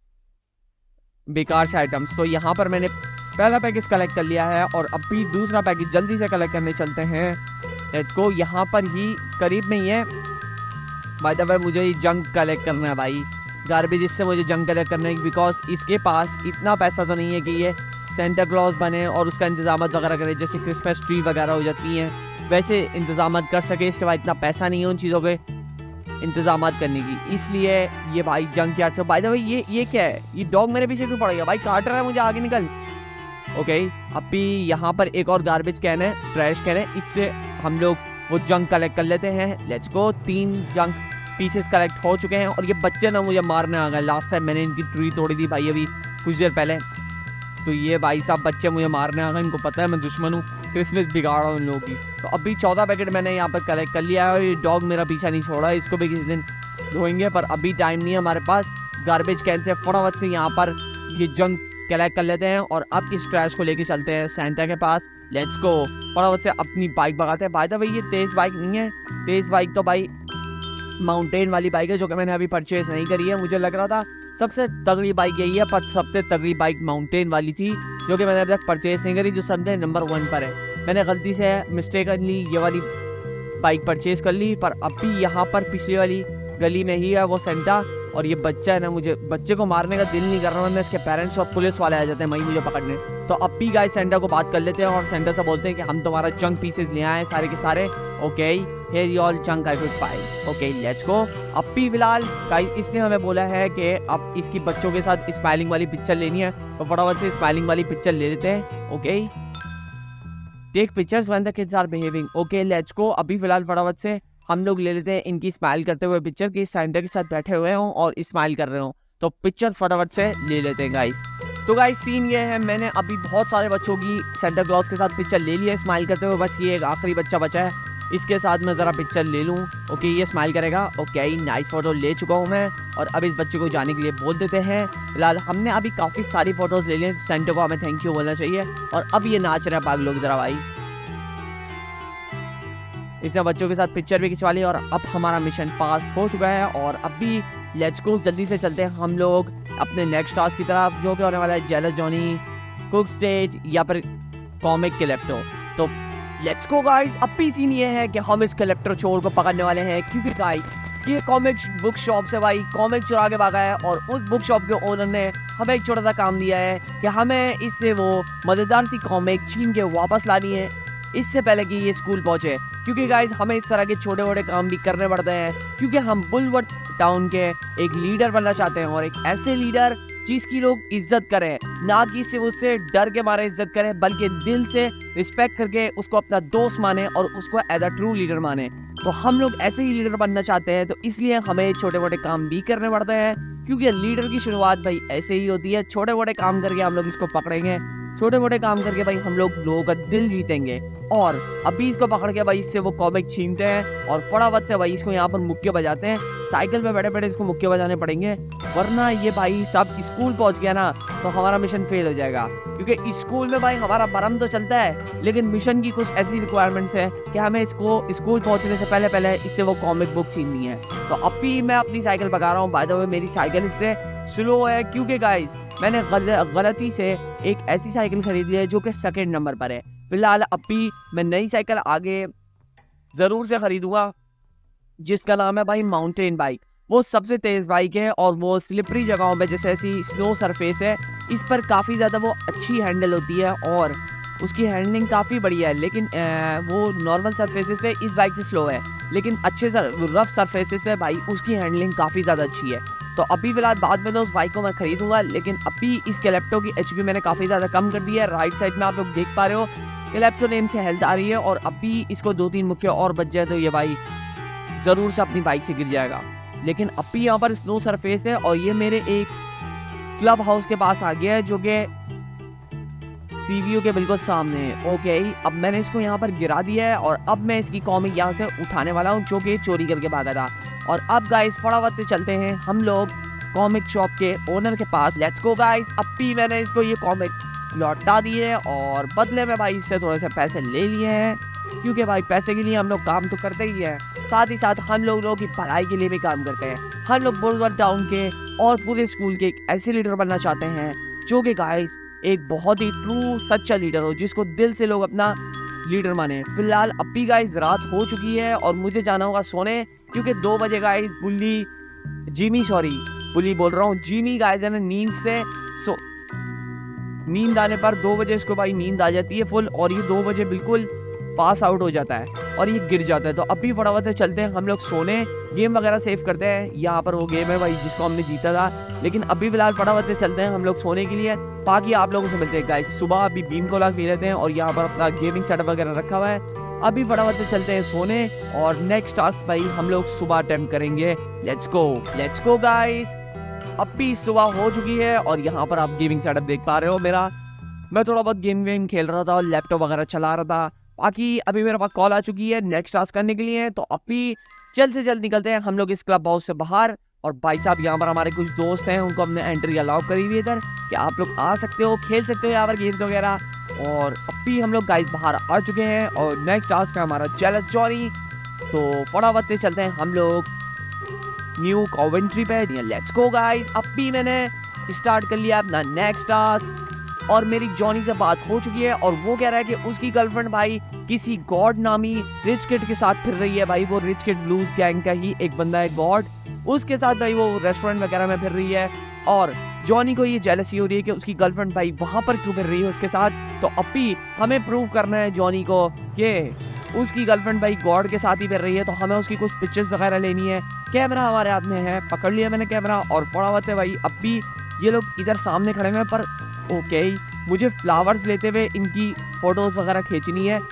बेकार से आइटम्स। तो यहाँ पर मैंने पहला पैकेज कलेक्ट कर लिया है और अब भी दूसरा पैकेज जल्दी से कलेक्ट करने चलते हैं। Let's go. यहाँ पर ही करीब में ही है बाय द वे, मुझे ये जंक कलेक्ट करना है भाई, गार्बेजेस से मुझे जंक कलेक्ट करना है, बिकॉज इसके पास इतना पैसा तो नहीं है कि ये सेंटा क्लॉज बने और उसका इंतजाम वगैरह करे, जैसे क्रिसमस ट्री वगैरह हो जाती हैं वैसे इंतजाम कर सके। इसके बाद इतना पैसा नहीं है उन चीज़ों के इंतजाम करने की, इसलिए ये भाई जंक यार्ड से। बाय द वे ये क्या है, ये डॉग मेरे पीछे क्यों पड़ गया भाई, काट रहा है मुझे, आगे निकल। ओके, अब भी यहाँ पर एक और गार्बेज कैन है, ट्रैश कैन है, इससे हम लोग वो जंक कलेक्ट कर लेते हैं। Let's go. 3 junk pieces collect हो चुके हैं और ये बच्चे ना मुझे मारने आ गए। लास्ट टाइम मैंने इनकी ट्री तोड़ी थी भाई अभी कुछ देर पहले, तो ये भाई साहब बच्चे मुझे मारने आ गए, इनको पता है मैं दुश्मन हूँ, क्रिसमस बिगाड़ा उन लोगों की। तो अभी 14 पैकेट मैंने यहाँ पर कलेक्ट कर लिया है और ये डॉग मेरा पीछा नहीं छोड़ा, इसको भी किसी दिन धोएंगे, पर अभी टाइम नहीं है हमारे पास। गार्बेज कैन से फटाफट से यहाँ पर ये जंक कलेक्ट कर लेते हैं और अब इस ट्रैश को लेके चलते हैं सेंटा के पास। Let's go. फटाफट से अपनी बाइक भगाते हैं। बाय द वे ये तेज़ बाइक नहीं है, तेज़ बाइक तो भाई माउंटेन वाली बाइक है जो कि मैंने अभी परचेज नहीं करी है। मुझे लग रहा था सबसे तगड़ी बाइक यही है, पर सबसे तगड़ी बाइक माउंटेन वाली थी जो कि मैंने अभी तक परचेज नहीं करी, जो सबसे नंबर 1 पर है। मैंने गलती से मिस्टेकनली ये वाली बाइक परचेज कर ली, पर अभी यहाँ पर पिछली वाली गली में ही है वो सेंटा, और ये बच्चा है ना, मुझे बच्चे को मारने का दिल नहीं कर रहा, वरना इसके पेरेंट्स और पुलिस वाले आ जाते हैं वहीं मुझे पकड़ने। तो अब भी गाइस सेंटा को बात कर लेते हैं और सेंटा से बोलते हैं कि हम तुम्हारा जंक पीसेस ले आए सारे के सारे। Okay, here you all junk I could find. Okay let's go. अब भी फिलहाल गाइस इसने हमें बोला है कि अब इसकी बच्चों के साथ स्माइलिंग वाली पिक्चर लेनी है, तो फटाफट से स्माइलिंग वाली पिक्चर ले लेते हैं। Okay, take pictures when the kids are behaving. Okay let's go. अभी फिलहाल फटाफट से हम लोग ले लेते हैं इनकी स्माइल करते हुए पिक्चर की, सेंटा के साथ बैठे हुए हों और स्माइल कर रहे हों, तो पिक्चर्स फटाफट से ले लेते हैं गाइस। तो गाइस सीन ये है, मैंने अभी बहुत सारे बच्चों की सेंटा क्लॉज के साथ पिक्चर ले ली है स्माइल करते हुए, बस ये एक आखिरी बच्चा बचा है, इसके साथ मैं ज़रा पिक्चर ले लूँ। ओके ये स्माइल करेगा। ओके नाइस फोटो ले चुका हूँ मैं, और अब इस बच्चे को जाने के लिए बोल देते हैं। फिलहाल हमने अभी काफ़ी सारी फोटोज़ ले ली हैं, सेंटा को हमें थैंक यू बोलना चाहिए। और अब ये नाच रहा है पागल लोग, ज़रा भाई इसने बच्चों के साथ पिक्चर भी खिंचवा ली और अब हमारा मिशन पास हो चुका है। और अभी लेट्स गो, जल्दी से चलते हैं हम लोग अपने नेक्स्ट टास्क की तरफ, जो कि होने वाला है जेलस जॉनी, कुक स्टेज या फिर कॉमिक क्लेप्टो। तो लेट्स गो गाइस। अब भी सीन ये है कि हम इस क्लेप्टो चोर को पकड़ने वाले हैं, क्योंकि गाइस ये कॉमिक बुक शॉप से भाई कॉमिक चुरा के भागा है, और उस बुक शॉप के ओनर ने हमें एक छोटा सा काम दिया है कि हमें इससे वो मज़ेदार सी कॉमिक छीन के वापस लानी है इससे पहले कि ये स्कूल पहुंचे। क्योंकि गाइज हमें इस तरह के छोटे मोटे काम भी करने पड़ते हैं, क्योंकि हम बुलवर्थ टाउन के एक लीडर बनना चाहते हैं, और एक ऐसे लीडर जिसकी लोग इज्जत करें, ना कि सिर्फ उससे डर के मारे इज्जत करें, बल्कि दिल से रिस्पेक्ट करके उसको अपना दोस्त माने और उसको एज अ ट्रू लीडर माने। तो हम लोग ऐसे ही लीडर बनना चाहते हैं, तो इसलिए हमें छोटे मोटे काम भी करने पड़ते हैं, क्योंकि लीडर की शुरुआत भाई ऐसे ही होती है, छोटे मोटे काम करके हम लोग इसको पकड़ेंगे, छोटे मोटे काम करके भाई हम लोग लोगों का दिल जीतेंगे। और अभी इसको पकड़ के भाई इससे वो कॉमिक छीनते हैं और फटाफट से भाई इसको यहाँ पर मुक्के बजाते हैं, साइकिल पे बैठे बैठे इसको मुक्के बजाने पड़ेंगे, वरना ये भाई सब स्कूल पहुँच गया ना तो हमारा मिशन फेल हो जाएगा। क्योंकि स्कूल में भाई हमारा भरम तो चलता है, लेकिन मिशन की कुछ ऐसी रिक्वायरमेंट्स है कि हमें इसको स्कूल पहुँचने से पहले पहले इससे वो कॉमिक बुक छीननी है। तो अभी मैं अपनी साइकिल भगा रहा हूँ। बाय द वे मेरी साइकिल इससे स्लो है, क्योंकि गाइस मैंने गलती से एक ऐसी साइकिल खरीद ली है जो कि सेकंड नंबर पर है। फिलहाल अभी मैं नई साइकिल आगे ज़रूर से खरीदूंगा, जिसका नाम है भाई माउंटेन बाइक। वो सबसे तेज़ बाइक है और वो स्लिपरी जगहों पे, जैसे ऐसी स्नो सरफेस है, इस पर काफ़ी ज़्यादा वो अच्छी हैंडल होती है और उसकी हैंडलिंग काफ़ी बढ़िया है। लेकिन वो नॉर्मल सरफेसेस पे इस बाइक से स्लो है, लेकिन अच्छे रफ सरफेसेस पे भाई उसकी हैंडलिंग काफ़ी ज़्यादा अच्छी है। तो अभी फिलहाल बाद में तो उस बाइक को मैं खरीदूंगा, लेकिन अभी इस क्लेप्टो की एचपी मैंने काफ़ी ज़्यादा कम कर दी है। राइट साइड में आप लोग देख पा रहे हो क्लेप्टो नेम से हेल्थ आ रही है, और अभी इसको 2-3 मुक्के और बच जाए तो ये भाई ज़रूर से अपनी बाइक से गिर जाएगा। लेकिन अभी यहाँ पर स्नो सरफेस है और ये मेरे एक क्लब हाउस के पास आ गया है, जो कि सीवीयू के बिल्कुल सामने। ओके, अब मैंने इसको यहाँ पर गिरा दिया है और अब मैं इसकी कॉमिक यहाँ से उठाने वाला हूँ जो कि चोरी करके भागा था। और अब गाइस फटाफट से चलते हैं हम लोग कॉमिक शॉप के ओनर के पास। Let's go guys. अब भी मैंने इसको ये कॉमिक लौटा दिए है और बदले में भाई इससे थोड़े से पैसे ले लिए हैं, क्योंकि भाई पैसे के लिए हम लोग काम तो करते ही हैं, साथ ही साथ हम लोगों की पढ़ाई के लिए भी काम करते हैं। हम लोग बुलवर्ड टाउन के और पूरे स्कूल के एक ऐसे लीडर बनना चाहते हैं जो कि गाइस एक बहुत ही ट्रू सच्चा लीडर हो, जिसको दिल से लोग अपना लीडर माने। फिलहाल अब भी गाइस रात हो चुकी है और मुझे जाना होगा सोने, क्योंकि 2 बजे गाइस बुली बोल रहा हूँ जिमी गाइस है ना नींद आने पर 2 बजे इसको भाई नींद आ जाती है फुल, और ये 2 बजे बिल्कुल पास आउट हो जाता है और ये गिर जाता है। तो अभी फटाफट से चलते हैं हम लोग सोने, गेम वगैरह सेव करते हैं। यहाँ पर वो गेम है भाई जिसको हमने जीता था, लेकिन अभी फिलहाल फटाफट से चलते हैं हम लोग सोने के लिए। बाकी आप लोगों से मिलते हैं गाइस सुबह। अभी बीम को लॉक लेते हैं और यहाँ पर अपना गेमिंग सेटअप वगैरह रखा हुआ है। अभी फटाफट से चलते हैं सोने और नेक्स्ट टास्क भाई हम लोग सुबह अटेम्प्ट करेंगे। Let's go guys. अब भी सुबह हो चुकी है और यहाँ पर आप गेमिंग सेटअप देख पा रहे हो मेरा। मैं थोड़ा बहुत गेम खेल रहा था और लैपटॉप वगैरह चला रहा था। बाकी अभी मेरे पास कॉल आ चुकी है नेक्स्ट टास्क करने के लिए, तो अभी जल्द से जल्द निकलते हैं हम लोग इस क्लब हाउस से बाहर। और भाई साहब यहाँ पर हमारे कुछ दोस्त हैं, उनको हमने एंट्री अलाउ करी हुई है इधर कि आप लोग आ सकते हो, खेल सकते हो यहाँ पर गेम्स वगैरह। और अभी हम लोग गाइस बाहर आ चुके हैं और नेक्स्ट टास्क है हमारा जेलस जॉनी। तो फटाफट से चलते हैं हम लोग न्यू कॉवेंट्री पे। Let's go guys. अब भी मैंने स्टार्ट कर लिया अपना नेक्स्ट टास्क और मेरी जॉनी से बात हो चुकी है और वो कह रहा है कि उसकी गर्लफ्रेंड भाई किसी गॉड नामी रिच किड के साथ फिर रही है। भाई वो रिच किड ब्लूज गैंग का ही एक बंदा है गॉड, उसके साथ भाई वो रेस्टोरेंट वगैरह में फिर रही है। और जॉनी को ये जेलसी हो रही है कि उसकी गर्लफ्रेंड भाई वहां पर क्यों फिर रही है उसके साथ। तो अभी हमें प्रूव करना है जॉनी को कि उसकी गर्लफ्रेंड भाई गॉड के साथ ही फिर रही है, तो हमें उसकी कुछ पिक्चर्स वगैरह लेनी है। कैमरा हमारे हाथ में है, पकड़ लिया मैंने कैमरा और फटाफट से भाई अब भी ये लोग इधर सामने खड़े हैं। पर ओके, मुझे फ्लावर्स लेते हुए इनकी फोटोज वगैरह खींचनी है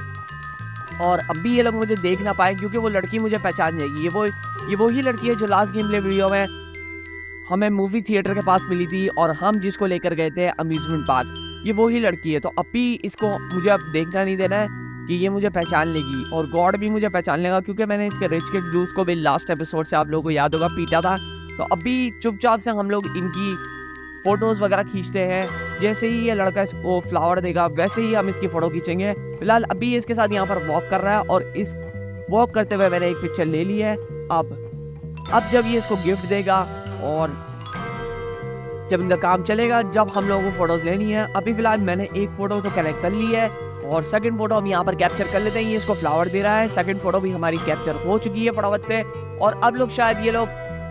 और अब भी ये लोग मुझे देख ना पाए, क्योंकि वो लड़की मुझे पहचान जाएगी। ये वही लड़की है जो लास्ट गेम प्ले वीडियो में हमें मूवी थिएटर के पास मिली थी और हम जिसको लेकर गए थे अम्यूजमेंट पार्क, ये वही लड़की है। तो अभी इसको मुझे अब देखना नहीं देना है कि ये मुझे पहचान लेगी और गॉड भी मुझे पहचान लेगा, क्योंकि मैंने इसके रिच किड ब्लूज को भी लास्ट एपिसोड से आप लोगों को याद होगा पीटा था। तो अभी चुपचाप से हम लोग इनकी फोटोज वगैरह खींचते हैं। जैसे ही ये लड़का इसको फ्लावर देगा वैसे ही हम इसकी फोटो खींचेंगे। फिलहाल अभी इसके साथ यहाँ पर वॉक कर रहा है और इस वॉक करते हुए मैंने एक पिक्चर ले ली है। अब जब ये इसको गिफ्ट देगा और जब इनका काम चलेगा, जब हम लोगों को फोटोज लेनी है। अभी फिलहाल मैंने एक फोटो तो कलेक्ट कर ली है और सेकंड फोटो हम यहाँ पर कैप्चर कर लेते हैं। ये इसको फ्लावर दे रहा है, सेकंड फोटो भी हमारी कैप्चर हो चुकी है फटाफट से। और अब लोग शायद ये लोग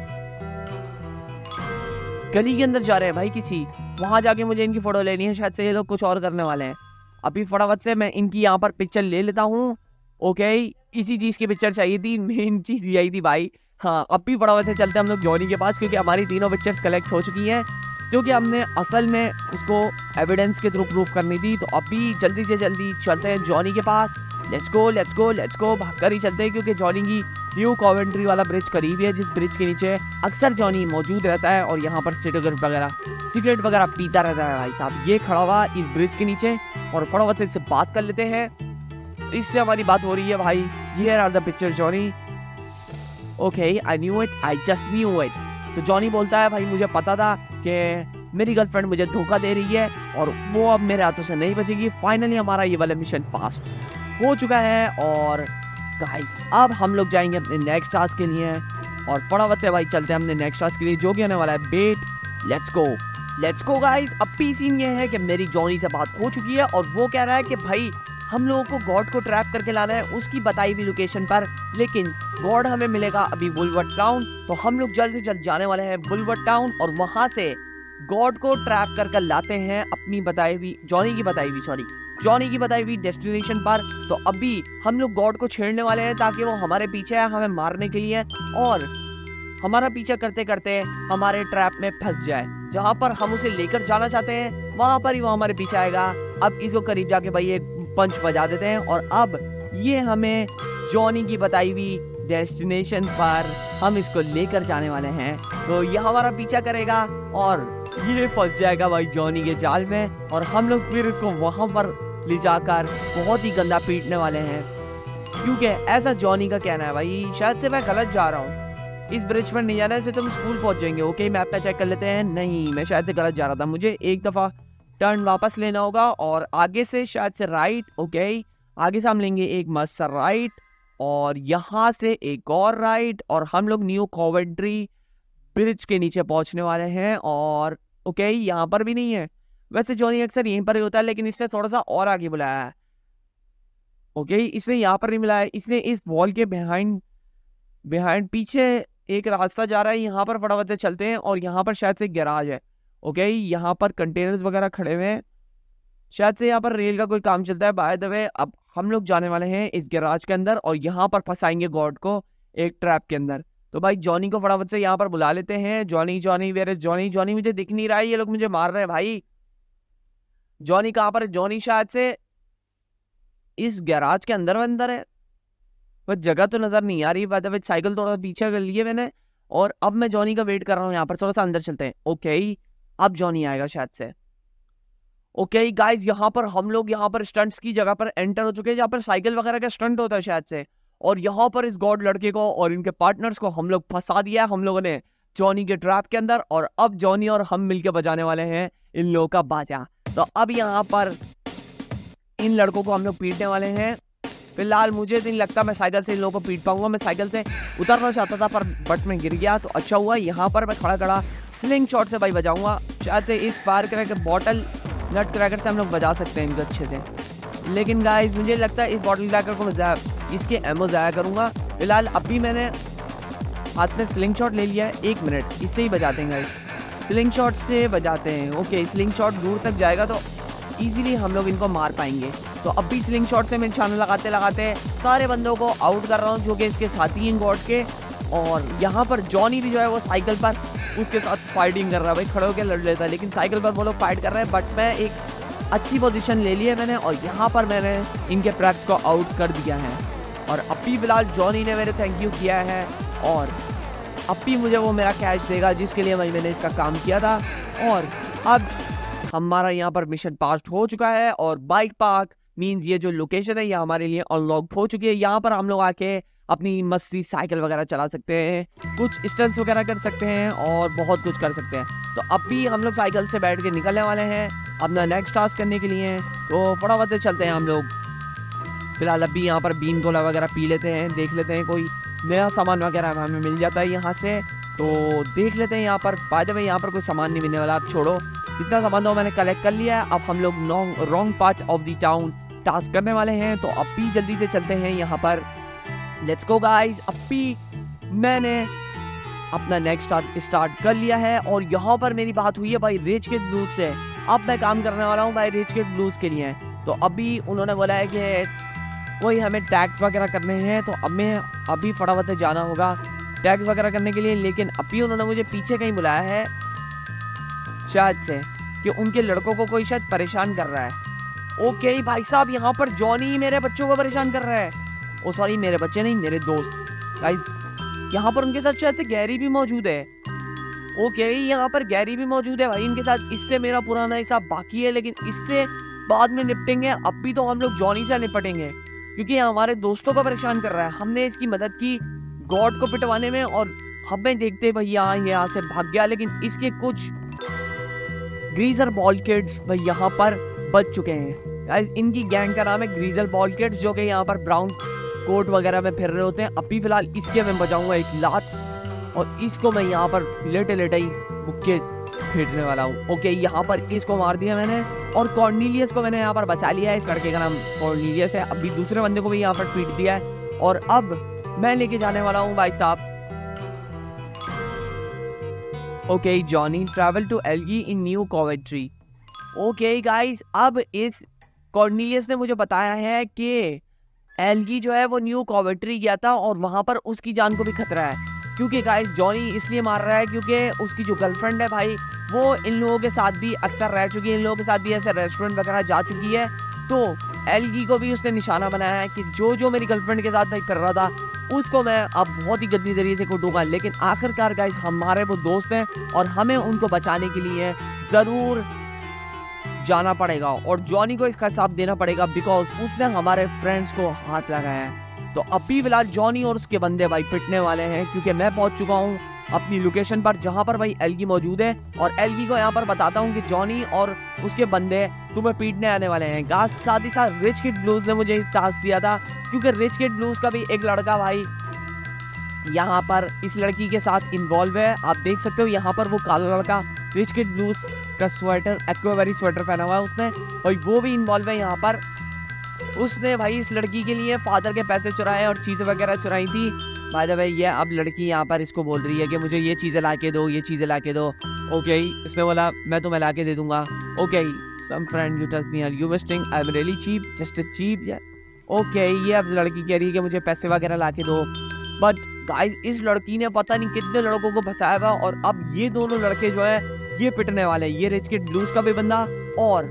गली के अंदर जा रहे हैं भाई किसी, वहां जाके मुझे इनकी फोटो लेनी है। शायद से ये लोग कुछ और करने वाले हैं। अभी फटाफट से मैं इनकी यहाँ पर पिक्चर ले लेता हूँ। ओके, इसी चीज की पिक्चर चाहिए थी, मेन चीज यही थी भाई। हाँ, अभी फटाफट से चलते हैं हम लोग जॉनी के पास, क्योंकि हमारी तीनों पिक्चर्स कलेक्ट हो चुकी हैं जो कि हमने असल में उसको एविडेंस के थ्रू प्रूफ करनी थी। तो अभी जल्दी से जल्दी चलते हैं जॉनी के पास। लेट्स गो भागकर ही चलते हैं, क्योंकि जॉनी की न्यू कॉवेंट्री वाला ब्रिज करीब है, जिस ब्रिज के नीचे अक्सर जॉनी मौजूद रहता है और यहाँ पर सिगरेट वगैरह पीता रहता है। भाई साहब ये खड़ा हुआ इस ब्रिज के नीचे और फटाफट से इससे बात कर लेते हैं। इससे हमारी बात हो रही है भाई। Here are the picture Johnny. Okay, I just knew it. तो जॉनी बोलता है भाई मुझे पता था कि मेरी गर्लफ्रेंड मुझे धोखा दे रही है और वो अब मेरे हाथों से नहीं बचेगी। फाइनली हमारा ये वाला मिशन पास हो चुका है और गाइस अब हम लोग जाएंगे अपने नेक्स्ट टास्क के लिए और फटाफट से भाई चलते हैं अपने नेक्स्ट टास्क के लिए, जो कि होने वाला है बेट। Let's go guys. अब भी सीन ये है कि मेरी जॉनी से बात हो चुकी है और वो कह रहा है कि भाई हम लोगों को गॉड को ट्रैप करके लाना है उसकी बताई हुई लोकेशन पर, लेकिन गॉड हमें मिलेगा अभी बुलवर्ड टाउन। तो हम लोग जल्द से जल्द जाने वाले हैं बुलवर्ड टाउन और वहां से गॉड को ट्रैप कर लाते हैं अपनी जॉनी की बताई हुई डेस्टिनेशन पर। तो अभी हम लोग गॉड को छेड़ने वाले हैं ताकि वो हमारे पीछे है हमें मारने के लिए और हमारा पीछा करते करते हमारे ट्रैप में फंस जाए। जहां पर हम उसे लेकर जाना चाहते हैं वहां पर ही वो हमारे पीछे आएगा। अब इसको करीब जाके भाई एक पंच बजा देते हैं और अब ये हमें जॉनी की बताई हुई डेस्टिनेशन पर हम इसको लेकर जाने वाले हैं। तो ये हमारा पीछा करेगा और ये फंस जाएगा भाई जॉनी के जाल में और हम लोग फिर इसको वहां पर ले जाकर बहुत ही गंदा पीटने वाले हैं, क्योंकि ऐसा जॉनी का कहना है। भाई शायद से मैं गलत जा रहा हूँ, इस ब्रिज पर नहीं जाना है, तुम स्कूल पहुंच जाएंगे। ओके मैप पे चेक कर लेते हैं। नहीं, मैं शायद से गलत जा रहा था, मुझे एक दफा टर्न वापस लेना होगा और आगे से शायद से राइट। ओके आगे से हम लेंगे एक मस्त सा राइट और यहाँ से एक और राइट और हम लोग न्यू कॉवेंट्री ब्रिज के नीचे पहुंचने वाले हैं। और ओके यहाँ पर भी नहीं है, वैसे जॉनी अक्सर यहीं पर ही होता है, लेकिन इसने थोड़ा सा और आगे बुलाया है। ओके इसने यहाँ पर नहीं मिलाया, इसने इस वॉल के बिहाइंड पीछे एक रास्ता जा रहा है, यहाँ पर फटाफट से चलते हैं। और यहाँ पर शायद से गैराज है। ओके यहाँ पर कंटेनर्स वगैरह खड़े हुए हैं, शायद से यहाँ पर रेल का कोई काम चलता है। बाय द वे अब हम लोग जाने वाले हैं इस गैराज के अंदर और यहाँ पर फंसाएंगे गॉड को एक ट्रैप के अंदर। तो भाई जॉनी को फटाफट से यहाँ पर बुला लेते हैं। Johnny Johnny where is Johnny? Johnny मुझे दिख नहीं रहा है, ये लोग मुझे मार रहे हैं भाई। जॉनी कहाँ पर है? जॉनी शायद से इस गैराज के अंदर है, पर जगह तो नजर नहीं आ रही। बाय द वे साइकिल थोड़ा पीछे कर लिए मैंने और अब मैं जॉनी का वेट कर रहा हूँ यहाँ पर। थोड़ा सा अंदर चलते हैं। ओके अब जॉनी आएगा शायद से। ओके गाइज यहाँ पर हम लोग यहाँ पर स्टंट्स की जगह पर एंटर हो चुके हैं, जहाँ पर साइकिल वगैरह का स्टंट होता है शायद से। और यहाँ पर इस गॉड लड़के को और इनके पार्टनर्स को हम लोग फंसा दिया है हम लोगों ने जॉनी के ट्रैप के अंदर। और अब जॉनी और हम मिलके बजाने वाले हैं इन लोगों का बाजा। तो अब यहाँ पर इन लड़कों को हम लोग पीटने वाले हैं। फिलहाल मुझे नहीं लगता मैं साइकिल से इन लोगों को पीट पाऊंगा। मैं साइकिल से उतरना चाहता था पर बट में गिर गया, तो अच्छा हुआ यहाँ पर मैं खड़ा स्लिंग शॉट से भाई बजाऊंगा। शायद से इस firecracker bottle nutcracker से हम लोग बजा सकते हैं इनको अच्छे से। लेकिन गाइस मुझे लगता है इस बॉटल क्रैकर को मैं इसके एमओ ज़ाया करूँगा। फिलहाल अभी मैंने हाथ में स्लिंग शॉट ले लिया है, 1 मिनट इससे ही बजाते हैं गाइस, स्लिंग शॉट से बजाते हैं। ओके स्लिंग शॉट दूर तक जाएगा तो ईजिली हम लोग इनको मार पाएंगे। तो अब भी स्लिंग शॉट से मैं निशाना लगाते सारे बंदों को आउट कर रहा हूँ जो कि इसके साथी हैं गॉड के। और यहाँ पर जॉनी भी जो है वो साइकिल पर उसके साथ फाइटिंग कर रहा है। भाई खड़े होकर लड़ लेता है, लेकिन साइकिल पर वो लोग फाइट कर रहे हैं। बट मैं एक अच्छी पोजीशन ले ली है मैंने और यहाँ पर मैंने इनके ट्रैक्स को आउट कर दिया है। और अभी फिलहाल जॉनी ने मेरे थैंक यू किया है और अभी मुझे वो मेरा कैश देगा जिसके लिए मैंने इसका काम किया था। और अब हमारा यहाँ पर मिशन पास हो चुका है और बाइक पार्क मीन्स ये जो लोकेशन है ये हमारे लिए अनलॉक हो चुकी है। यहाँ पर हम लोग आके अपनी मस्ती साइकिल वगैरह चला सकते हैं, कुछ स्टंट्स वगैरह कर सकते हैं और बहुत कुछ कर सकते हैं। तो अब भी हम लोग साइकिल से बैठ के निकलने वाले हैं अपना नेक्स्ट टास्क करने के लिए। तो फटाफट से चलते हैं हम लोग। फिलहाल अभी यहाँ पर बीन गोला वगैरह पी लेते हैं, देख लेते हैं कोई नया सामान वगैरह हमें मिल जाता है यहाँ से, तो देख लेते हैं। यहाँ पर बाय द वे यहाँ पर कोई सामान नहीं मिलने वाला, आप छोड़ो, जितना सामान था मैंने कलेक्ट कर लिया है। अब हम लोग wrong part of the town task करने वाले हैं। तो अब भी जल्दी से चलते हैं यहाँ पर। Let's go guys. अब भी मैंने अपना नेक्स्ट टास्क स्टार्ट कर लिया है और यहाँ पर मेरी बात हुई है भाई रिच किड ब्लूज से। अब मैं काम करने वाला हूँ भाई रिच किड ब्लूज के लिए। तो अभी उन्होंने बोला है कि कोई हमें टैक्स वगैरह करने हैं, तो अब मैं अभी फटाफट से जाना होगा टैक्स वगैरह करने के लिए। लेकिन अभी उन्होंने मुझे पीछे कहीं बुलाया है शायद से कि उनके लड़कों को कोई शायद परेशान कर रहा है। ओके भाई साहब यहाँ पर जॉनी मेरे बच्चों को परेशान कर रहा है। ओ सॉरी मेरे बच्चे नहीं, मेरे दोस्त गाइस। यहाँ पर उनके साथ शायद से गैरी भी मौजूद है। ओके यहाँ पर गैरी भी मौजूद है भाई इनके साथ। इससे मेरा पुराना हिसाब बाकी है, लेकिन इससे बाद में निपटेंगे। अब भी तो हम लोग जॉनी से निपटेंगे क्योंकि हमारे दोस्तों को परेशान कर रहा है। हमने इसकी मदद की गॉड को पिटवाने में और हमें देखते भाई यहाँ से भाग गया। लेकिन इसके कुछ ग्रीजर बॉल किड्स भाई यहाँ पर बच चुके हैं। इनकी गैंग का नाम है ग्रीजर बॉल किड्स, जो कि यहाँ पर ब्राउन कोट वगैरह में फिर रहे होते हैं। अभी फिलहाल इसके मैं बजाऊंगा एक लात और इसको मैं यहाँ पर लेटे ही मुक्के फेंकने वाला हूँ। ओके यहाँ पर इसको मार दिया मैंने और कॉर्नीलियस को मैंने यहाँ पर बचा लिया है। इस लड़के का नाम कॉर्नीलियस है। अभी दूसरे बंदे को भी यहाँ पर पीट दिया है और अब मैं लेके जाने वाला हूँ भाई साहब। Okay Johnny travel to Algie in New Coventry. Okay guys अब इस कॉर्नीलियस ने मुझे बताया है कि एल्गी जो है वो न्यू कॉवेंट्री गया था और वहां पर उसकी जान को भी खतरा है। क्योंकि गाइस जॉनी इसलिए मार रहा है क्योंकि उसकी जो गर्लफ्रेंड है भाई वो इन लोगों के साथ भी अक्सर रह चुकी है, इन लोगों के साथ भी ऐसे रेस्टोरेंट वगैरह जा चुकी है। तो एल्गी को भी उसने निशाना बनाया है कि जो मेरी गर्लफ्रेंड के साथ भाई कर रहा था उसको मैं अब बहुत ही गंदी तरीके से कुटूंगा, लेकिन आखिरकार गाइस हमारे वो दोस्त हैं और हमें उनको बचाने के लिए ज़रूर जाना पड़ेगा और जॉनी को इसका हिसाब देना पड़ेगा बिकॉज उसने हमारे फ्रेंड्स को हाथ लगाया है। तो अभी फिलहाल जॉनी और उसके बंदे भाई पिटने वाले हैं क्योंकि मैं पहुंच चुका हूं अपनी लोकेशन पर जहां पर भाई एल्गी मौजूद है और एल्गी को यहां पर बताता हूं कि जॉनी और उसके बंदे तुम्हें पीटने आने वाले हैं। साथ ही साथ रिच किड ब्लूज ने मुझे टास्क दिया था क्योंकि रिच किड ब्लूज का भी एक लड़का भाई यहाँ पर इस लड़की के साथ इन्वॉल्व है। आप देख सकते हो यहाँ पर वो काला लड़का रिच किड ब्लूज का स्वेटर एक्वावेरी स्वेटर पहना हुआ है उसने और वो भी इन्वॉल्व है यहाँ पर। उसने भाई इस लड़की के लिए फादर के पैसे चुराए और चीज़ें वगैरह चुराई थी। बाय द वे ये अब लड़की यहाँ पर इसको बोल रही है कि मुझे ये चीज़ें ला के दो, ये चीज़ें ला के दो। ओके इसने बोला मैं तुम्हें ला के दे दूंगा। Okay some friend you touch me are you misting I am really cheap just cheap. Okay ये अब लड़की कह रही है कि मुझे पैसे वगैरह ला के दो। बट गाइस इस लड़की ने पता नहीं कितने लड़कों को फंसाया हुआ और अब ये दोनों लड़के जो है ये पिटने वाले हैं। ये रिच किड ब्लूज का भी बंदा और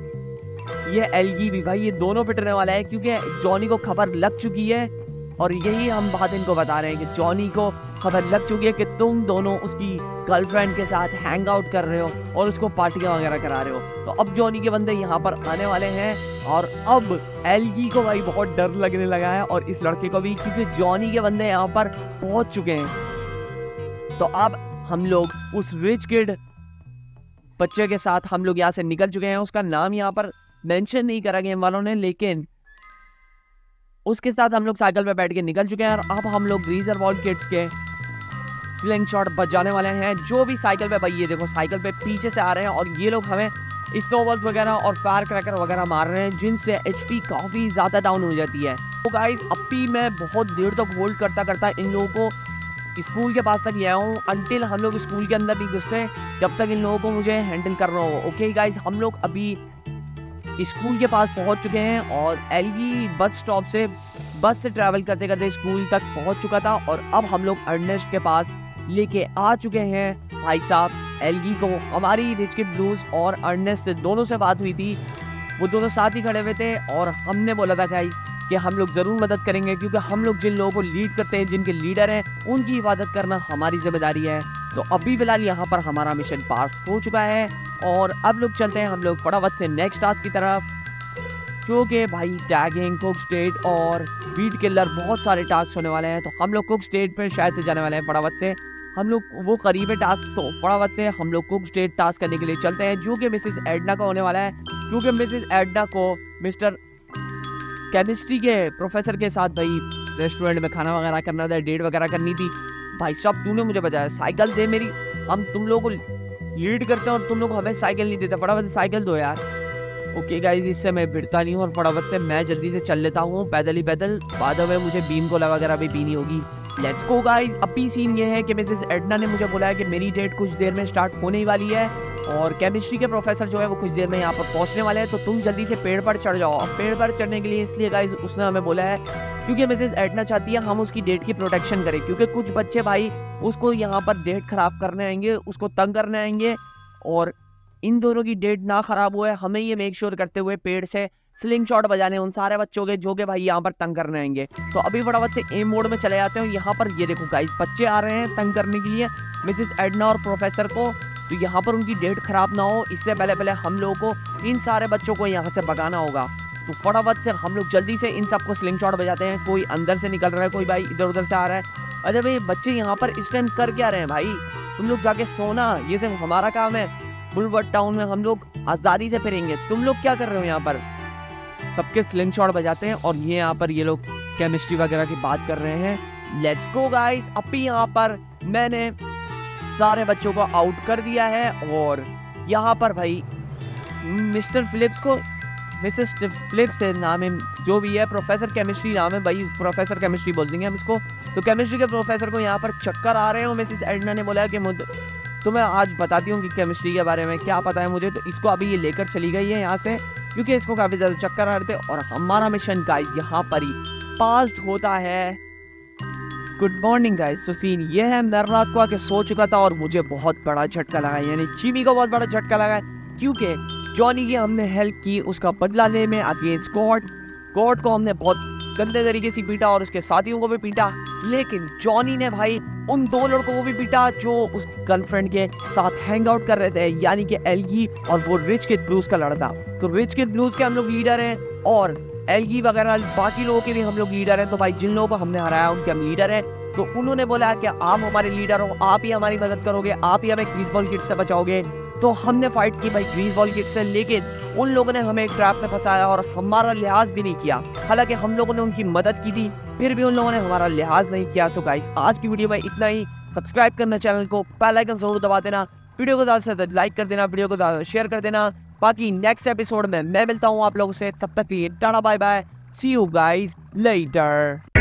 ये एल्गी भी भाई, ये दोनों पिटने वाला है क्योंकि जॉनी को खबर लग चुकी है और यही हम बात इनको बता रहे हैं कि जॉनी को खबर लग चुकी है कि तुम दोनों उसकी गर्लफ्रेंड के साथ हैंग आउट कर रहे हो और उसको पार्टियां वगैरह करा रहे हो। तो अब जॉनी के बंदे यहाँ पर आने वाले हैं और अब एल्गी को भाई बहुत डर लगने लगा है और इस लड़के को भी क्योंकि जॉनी के बंदे यहाँ पर पहुंच चुके हैं। तो अब हम लोग उस रिच किड बच्चे के साथ हम लोग यहाँ से निकल चुके हैं। उसका नाम यहाँ पर मेंशन नहीं करा गेम वालों ने, लेकिन उसके साथ हम लोग साइकिल पे बैठ के निकल चुके हैं और अब हम लोग ग्रीजर वॉल किड्स के स्लिंग शॉट बजाने वाले हैं। जो भी साइकिल पे भाई ये देखो साइकिल पे पीछे से आ रहे हैं और ये लोग हमें स्नोबॉल्स वगैरह और फायर क्रैकर वगैरह मार रहे हैं जिनसे एचपी काफ़ी ज़्यादा डाउन हो जाती है। तो गाइस अब भी मैं बहुत देर तक होल्ड करता करता इन लोगों को स्कूल के पास तक ले आया हूँ अंटिल हम लोग स्कूल के अंदर नहीं घुसते जब तक इन लोगों को मुझे हैंडल करना हो। ओके गाइस हम लोग अभी स्कूल के पास पहुंच चुके हैं और एल्गी बस स्टॉप से बस से ट्रैवल करते करते स्कूल तक पहुंच चुका था और अब हम लोग अर्नेस्ट के पास लेके आ चुके हैं भाई साहब एल्गी को। हमारी रिच किड ब्लूज और अर्नेस्ट से दोनों से बात हुई थी, वो दोनों साथ ही खड़े हुए थे और हमने बोला था गाइस कि हम लोग ज़रूर मदद करेंगे क्योंकि हम लोग जिन लोगों को लीड करते हैं, जिनके लीडर हैं, उनकी हिफाजत करना हमारी जिम्मेदारी है। तो अभी फिलहाल यहाँ पर हमारा मिशन पास हो चुका है और अब लोग चलते हैं हम लोग फटाफट से नेक्स्ट टास्क की तरफ जो कि भाई टैगिंग, कुक स्टेट और बीट किलर बहुत सारे टास्क होने वाले हैं। तो हम लोग कुक स्टेट पे शायद से जाने वाले हैं फटाफट से। हम लोग वो करीब है टास्क, तो फटाफट से हम लोग कुक स्टेट टास्क करने के लिए चलते हैं जो कि मिसेस एडना का होने वाला है क्योंकि मिसेस एडना को मिस्टर केमिस्ट्री के प्रोफेसर के साथ भाई रेस्टोरेंट में खाना वगैरह करना था, डेट वगैरह करनी थी। भाई साहब तूने मुझे बचाया, साइकिल दे मेरी, हम तुम लोगों को लीड करते हैं और तुम लोग हमें साइकिल नहीं देते, फटाफट से साइकिल दो यार। ओके गाइस इससे मैं भिड़ता नहीं हूँ और फटाफट से मैं जल्दी से चल लेता हूँ पैदल ही पैदल। बाद में मुझे बीन कोला वगैरह भी पीनी होगी। Let's go guys. अभी सीन ये है कि मिसेस एडना ने मुझे बोला है कि मेरी डेट कुछ देर में स्टार्ट होने ही वाली है और केमिस्ट्री के प्रोफेसर जो है वो कुछ देर में यहाँ पर पहुँचने वाले हैं, तो तुम जल्दी से पेड़ पर चढ़ जाओ। और पेड़ पर चढ़ने के लिए इसलिए गाइस उसने हमें बोला है क्योंकि मिसेस एडना चाहती है हम उसकी डेट की प्रोटेक्शन करें क्योंकि कुछ बच्चे भाई उसको यहाँ पर डेट खराब करने आएंगे, उसको तंग करने आएंगे और इन दोनों की डेट ना खराब हुए हमें ये मेक श्योर करते हुए पेड़ से स्लिंग शॉट बजाने उन सारे बच्चों के जो कि भाई यहाँ पर तंग करने आएंगे। तो अभी फटाफट से एम मोड में चले जाते हैं। यहाँ पर ये देखो गाइस बच्चे आ रहे हैं तंग करने के लिए मिसेस एडना और प्रोफेसर को, तो यहाँ पर उनकी डेट खराब ना हो इससे पहले पहले हम लोगों को इन सारे बच्चों को यहाँ से भगाना होगा। तो फटाफट से हम लोग जल्दी से इन सबको स्लिंग शॉट बजाते हैं। कोई अंदर से निकल रहा है, कोई भाई इधर उधर से आ रहा है। अरे भाई बच्चे यहाँ पर इस टाइम कर क्या रहे हैं भाई, तुम लोग जाके सोना, ये सिर्फ हमारा काम है। बुलवर्ड टाउन में हम लोग आज़ादी से फिरेंगे, तुम लोग क्या कर रहे हो यहाँ पर। सबके स्लिंग शॉट बजाते हैं और ये यहाँ पर ये लोग केमिस्ट्री वगैरह की बात कर रहे हैं। Let's go guys. अभी यहाँ पर मैंने सारे बच्चों को आउट कर दिया है और यहाँ पर भाई मिस्टर फिलिप्स को, मिसेस फिलिप्स से नाम है जो भी है, प्रोफेसर केमिस्ट्री नाम है भाई, प्रोफेसर केमिस्ट्री बोल देंगे हम इसको। तो केमिस्ट्री के प्रोफेसर को यहाँ पर चक्कर आ रहे हैं और मिसेस एडना ने बोला कि तो मैं आज बताती हूँ कि केमिस्ट्री के बारे में क्या पता है मुझे। तो इसको अभी ये लेकर चली गई है यहाँ से क्योंकि इसको काफ़ी ज़्यादा चक्कर आ रहे थे और हमारा मिशन गाइस यहाँ पर ही पास होता है। Good morning guys. तो सीन ये है, मैं रात को आके सो चुका था और मुझे बहुत बड़ा झटका लगा, यानी चिमी को बहुत बड़ा झटका लगा क्योंकि जॉनी की हमने हेल्प की उसका बदला लेने में अगेंस्ट गॉड को हमने बहुत गंदे तरीके से पीटा और उसके साथियों को भी पीटा। लेकिन जॉनी ने भाई उन 2 लड़कों को भी पीटा जो उस गर्लफ्रेंड के साथ हैंग आउट कर रहे थे, यानी कि एल्गी और वो रिच किड ब्लूज का लड़का। तो रिच किड ब्लूज के हम लोग लीडर हैं और एल्गी वगैरह बाकी लोगों के भी हम लोग लीडर हैं। तो भाई जिन लोगों को हमने हराया उनके हम लीडर हैं। तो उन्होंने बोला कि आप हमारे लीडर हो, आप ही हमारी मदद करोगे, आप ही हमें ग्रीसबॉल किड से बचाओगे। तो हमने फाइट की भाई ग्रीसबॉल किड से, लेकिन उन लोगों ने हमें एक ट्रैप में फंसाया और हमारा लिहाज भी नहीं किया। हालांकि हम लोगों ने उनकी मदद की थी, फिर भी उन लोगों ने हमारा लिहाज नहीं किया। तो गाइस आज की वीडियो में इतना ही। सब्सक्राइब करना चैनल को, बेल आइकन जरूर दबा देना, वीडियो को ज़्यादा से ज़्यादा लाइक कर देना, वीडियो को ज़्यादा शेयर कर देना। बाकी नेक्स्ट एपिसोड में मैं मिलता हूँ आप लोगों से, तब तक के लिए tata bye bye, see you guys letter.